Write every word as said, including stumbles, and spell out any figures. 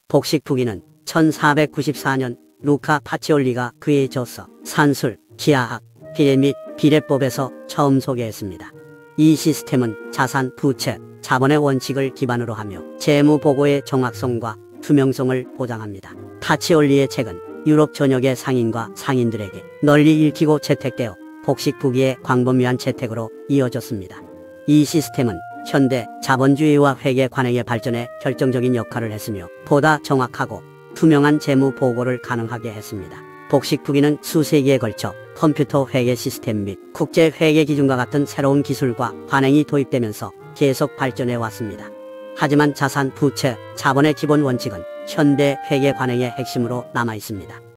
복식후기는 천사백구십사 년 루카 파치올리가 그의 저서 산술, 기하학, 비례 및 비례법에서 처음 소개했습니다. 이 시스템은 자산, 부채, 자본의 원칙을 기반으로 하며 재무 보고의 정확성과 투명성을 보장합니다. 파치올리의 책은 유럽 전역의 상인과 상인들에게 널리 읽히고 채택되어 복식후기의 광범위한 채택으로 이어졌습니다. 이 시스템은 현대 자본주의와 회계 관행의 발전에 결정적인 역할을 했으며 보다 정확하고 투명한 재무 보고를 가능하게 했습니다. 복식후기는 수세기에 걸쳐 컴퓨터 회계 시스템 및 국제 회계 기준과 같은 새로운 기술과 관행이 도입되면서 계속 발전해 왔습니다. 하지만 자산, 부채, 자본의 기본 원칙은 현대 회계 관행의 핵심으로 남아 있습니다.